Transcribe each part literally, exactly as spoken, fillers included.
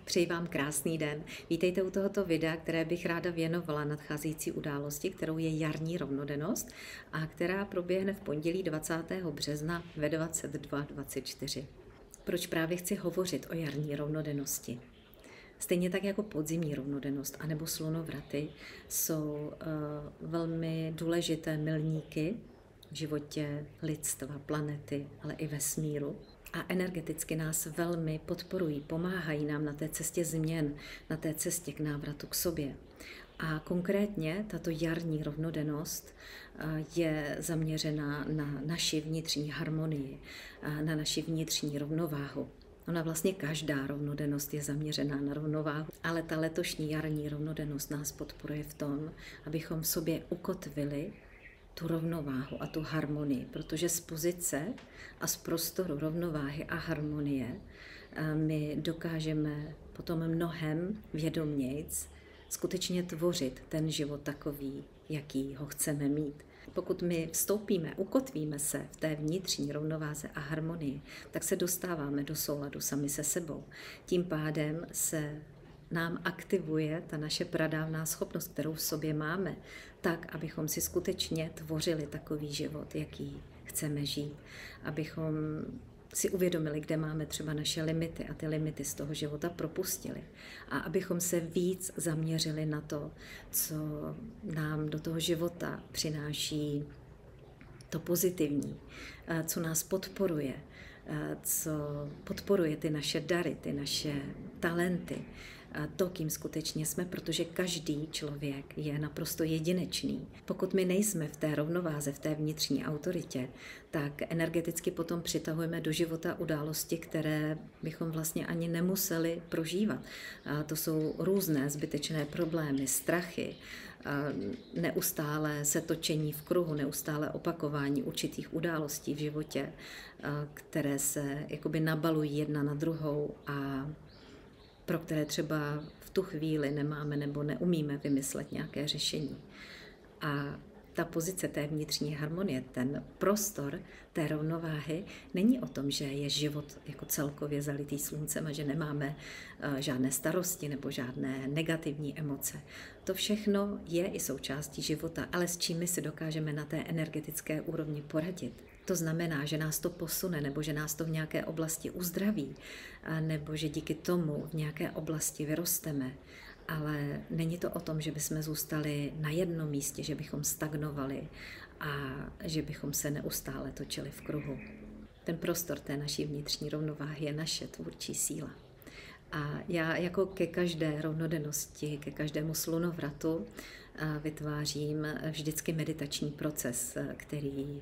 Přeji vám krásný den. Vítejte u tohoto videa, které bych ráda věnovala nadcházející události, kterou je jarní rovnodennost a která proběhne v pondělí dvacátého března ve dvacet dva dvacet čtyři. Proč právě chci hovořit o jarní rovnodennosti? Stejně tak jako podzimní rovnodennost anebo slunovraty jsou uh, velmi důležité milníky v životě lidstva, planety, ale i vesmíru. A energeticky nás velmi podporují, pomáhají nám na té cestě změn, na té cestě k návratu k sobě. A konkrétně tato jarní rovnodennost je zaměřená na naši vnitřní harmonii, na naši vnitřní rovnováhu. Ona vlastně každá rovnodennost je zaměřená na rovnováhu, ale ta letošní jarní rovnodennost nás podporuje v tom, abychom v sobě ukotvili tu rovnováhu a tu harmonii, protože z pozice a z prostoru rovnováhy a harmonie my dokážeme potom mnohem vědomějc skutečně tvořit ten život takový, jaký ho chceme mít. Pokud my vstoupíme, ukotvíme se v té vnitřní rovnováze a harmonii, tak se dostáváme do souladu sami se sebou. Tím pádem se nám aktivuje ta naše pradávná schopnost, kterou v sobě máme, tak, abychom si skutečně tvořili takový život, jaký chceme žít. Abychom si uvědomili, kde máme třeba naše limity a ty limity z toho života propustili. A abychom se víc zaměřili na to, co nám do toho života přináší to pozitivní, co nás podporuje, co podporuje ty naše dary, ty naše talenty, to, kým skutečně jsme, protože každý člověk je naprosto jedinečný. Pokud my nejsme v té rovnováze, v té vnitřní autoritě, tak energeticky potom přitahujeme do života události, které bychom vlastně ani nemuseli prožívat. A to jsou různé zbytečné problémy, strachy, neustále se točení v kruhu, neustále opakování určitých událostí v životě, které se jakoby nabalují jedna na druhou a pro které třeba v tu chvíli nemáme nebo neumíme vymyslet nějaké řešení. A ta pozice té vnitřní harmonie, ten prostor té rovnováhy není o tom, že je život jako celkově zalitý sluncem a že nemáme žádné starosti nebo žádné negativní emoce. To všechno je i součástí života, ale s čím my si dokážeme na té energetické úrovni poradit. To znamená, že nás to posune, nebo že nás to v nějaké oblasti uzdraví, nebo že díky tomu v nějaké oblasti vyrosteme. Ale není to o tom, že bychom zůstali na jednom místě, že bychom stagnovali a že bychom se neustále točili v kruhu. Ten prostor té naší vnitřní rovnováhy je naše tvůrčí síla. A já jako ke každé rovnodennosti, ke každému slunovratu vytvářím vždycky meditační proces, který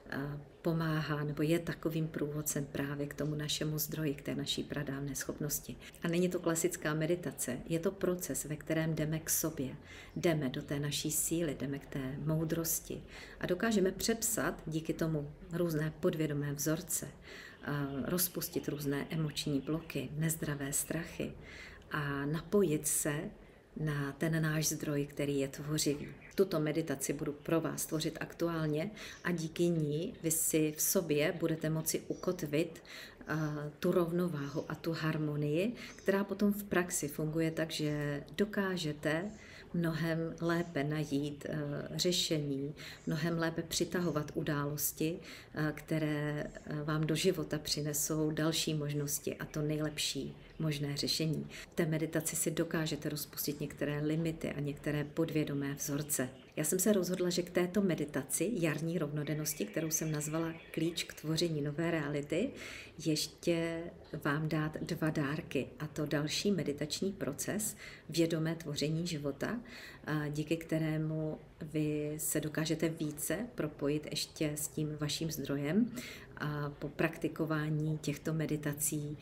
pomáhá nebo je takovým průvodcem právě k tomu našemu zdroji, k té naší pradávné schopnosti. A není to klasická meditace, je to proces, ve kterém jdeme k sobě, jdeme do té naší síly, jdeme k té moudrosti a dokážeme přepsat díky tomu různé podvědomé vzorce, rozpustit různé emoční bloky, nezdravé strachy a napojit se na ten náš zdroj, který je tvořivý. Tuto meditaci budu pro vás tvořit aktuálně a díky ní vy si v sobě budete moci ukotvit uh, tu rovnováhu a tu harmonii, která potom v praxi funguje tak, že dokážete mnohem lépe najít uh, řešení, mnohem lépe přitahovat události, uh, které uh, vám do života přinesou další možnosti a to nejlepší možné řešení. V té meditaci si dokážete rozpustit některé limity a některé podvědomé vzorce. Já jsem se rozhodla, že k této meditaci jarní rovnodennosti, kterou jsem nazvala Klíč k tvoření nové reality, ještě vám dát dva dárky, a to další meditační proces, vědomé tvoření života, díky kterému vy se dokážete více propojit ještě s tím vaším zdrojem a po praktikování těchto meditací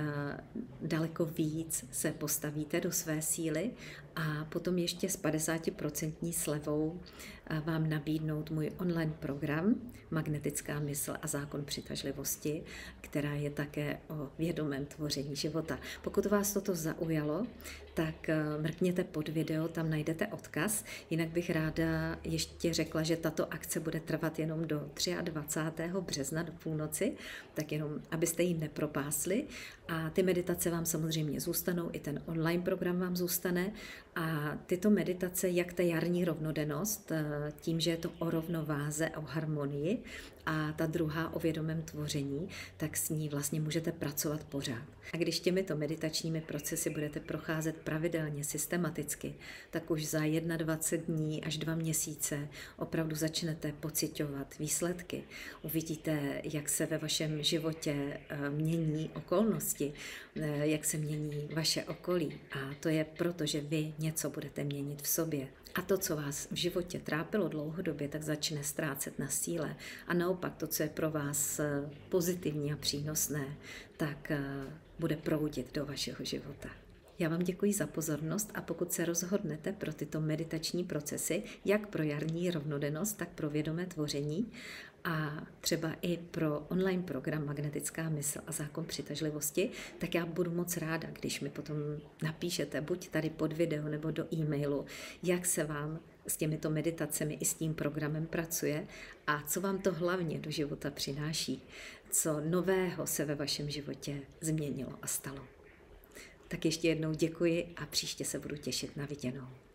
daleko víc se postavíte do své síly a potom ještě s padesátiprocentní slevou vám nabídnout můj online program Magnetická mysl a zákon přitažlivosti, která je také o vědomém tvoření života. Pokud vás toto zaujalo, tak mrkněte pod video, tam najdete odkaz. Jinak bych ráda ještě řekla, že tato akce bude trvat jenom do dvacátého třetího března do půlnoci, tak jenom abyste ji nepropásli. A ty meditace vám samozřejmě zůstanou, i ten online program vám zůstane. A tyto meditace, jak ta jarní rovnodennost, tím, že je to o rovnováze, o harmonii, a ta druhá o vědomém tvoření, tak s ní vlastně můžete pracovat pořád. A když těmito meditačními procesy budete procházet pravidelně, systematicky, tak už za dvacet jedna dní až dva měsíce opravdu začnete pociťovat výsledky. Uvidíte, jak se ve vašem životě mění okolnosti, jak se mění vaše okolí. A to je proto, že vy něco budete měnit v sobě. A to, co vás v životě trápilo dlouhodobě, tak začne ztrácet na síle. A naopak to, co je pro vás pozitivní a přínosné, tak bude proudit do vašeho života. Já vám děkuji za pozornost a pokud se rozhodnete pro tyto meditační procesy, jak pro jarní rovnodennost, tak pro vědomé tvoření a třeba i pro online program Magnetická mysl a zákon přitažlivosti, tak já budu moc ráda, když mi potom napíšete buď tady pod video nebo do e-mailu, jak se vám s těmito meditacemi i s tím programem pracuje a co vám to hlavně do života přináší, co nového se ve vašem životě změnilo a stalo. Tak ještě jednou děkuji a příště se budu těšit na viděnou.